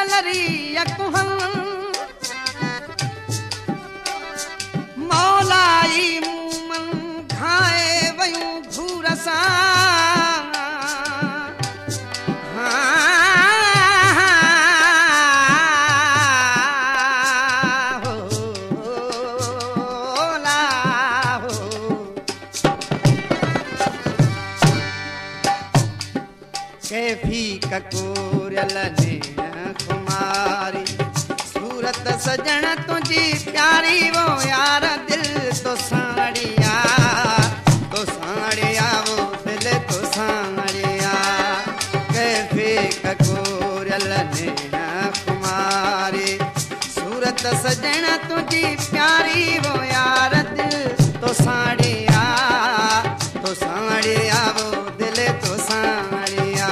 लरी यकुहल मौलाई मूमन घाए वयूं घूरसा कैफी ककोरल नैन खुमारी सूरत सजण तुझी प्यारी वो यार दिल तो साड़िया वो दिल तो साड़िया कैफी ककोरल नैन खुमारी सूरत सजण तुझी प्यारी वो यार दिल तो साड़िया वो दिल तो साड़िया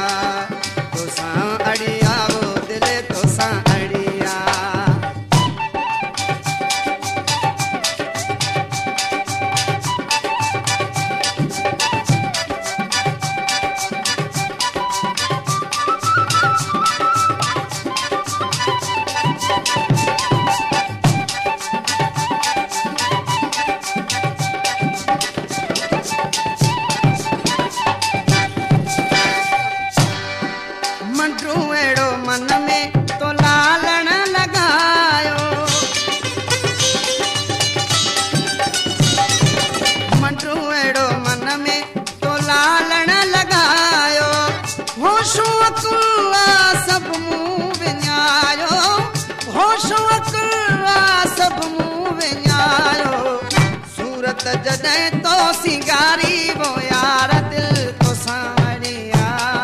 वो दिल तो साड़िया मन में तो लालण लगायो मंडू एड़ो मन में तो लालण लगायो होशो अकुला सब मुंह विञायो होशो अकुला सब मुंह विञायो सूरत जॾहिं तो सिंगारी वो यार दिल तो साड़िया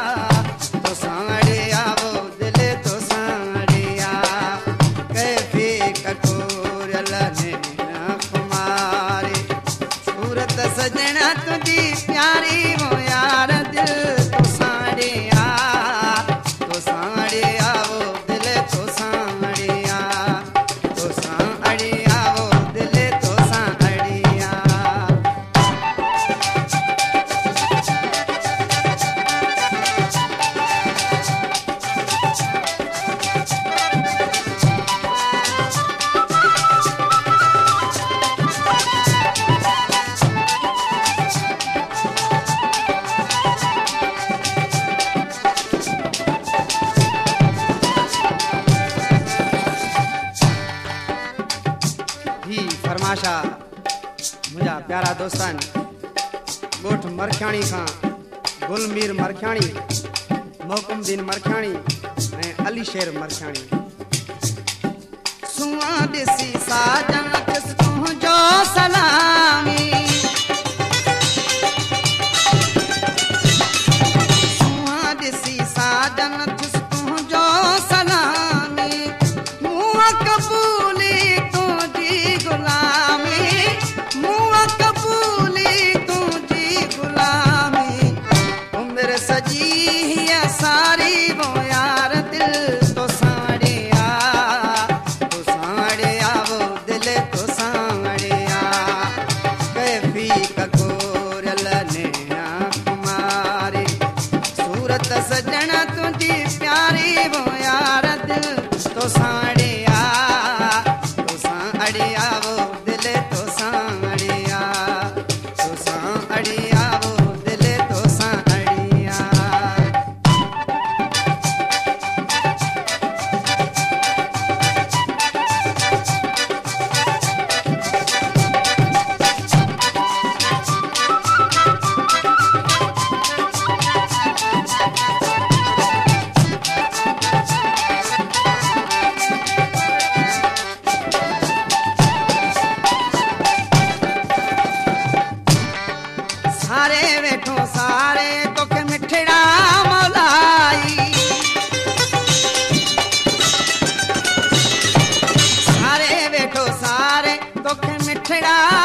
सजना तुझी प्यारी वो यार दिल तो साड़िया वो दिल तो साड़िया वो दिल तो साड़िया फरमाशा मुझा प्यारा दोस्तन गोठ मरखियाणी का गुलमीर मरखियाणी मोहकुमदीन मरखियाणी अली शेर मरखियाणी सुआ दिसी साजन किस तुझो सलामी सुआ दिसी साजन किस तुझो सलामी मुँह कबूली सजी सारी वो यार दिल तो साड़िया वो दिल तो साड़िया कैफी ककोरल नैन खुमारी सूरत सजण तुझी प्यारी वो यार दिल तो साड़िया वो दिल तो साड़िया वो दिल तो साड़िया सारे वेठो सारे तोखे मिठड़ा मौलाई सारे वेठो सारे तोखे मिठड़ा